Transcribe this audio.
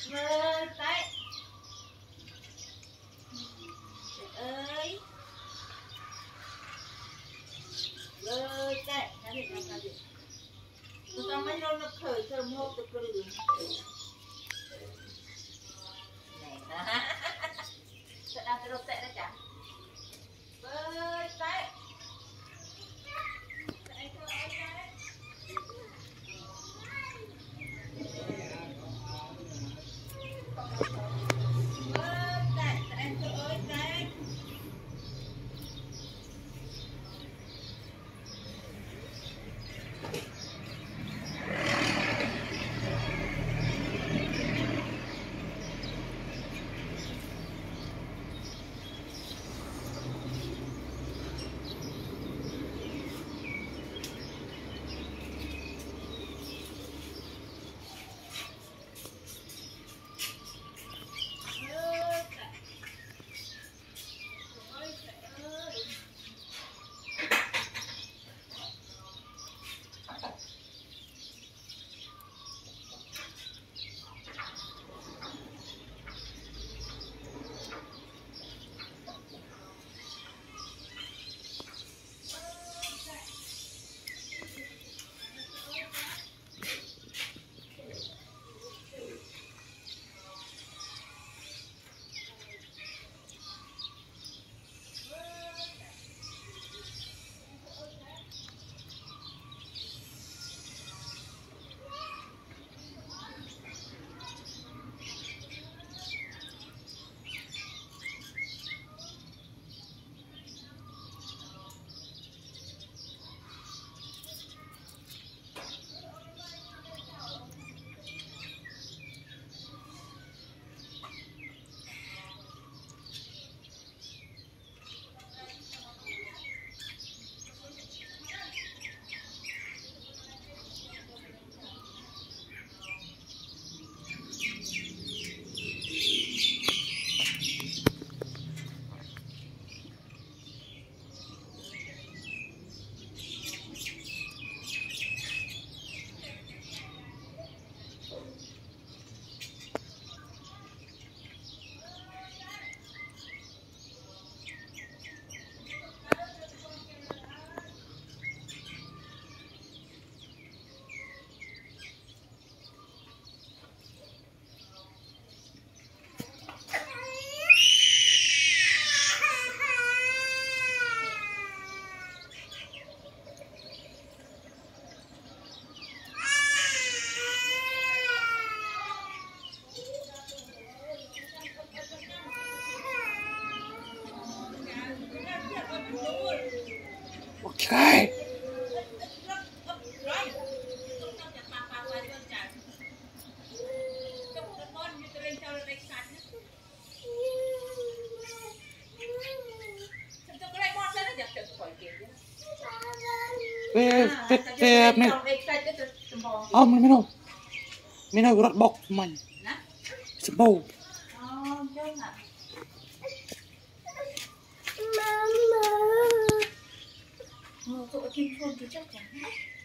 Mơ tay ơi mơ tay cái gì cái gì tụi tao mấy lâu nó khởi thơm hộp từ cái đường này đó tụi tao cái đâu tệ đó chả mơ tay Okay. Về mình mình nói rớt bọc mình sập bầu Tụi kim phun thì chắc chắn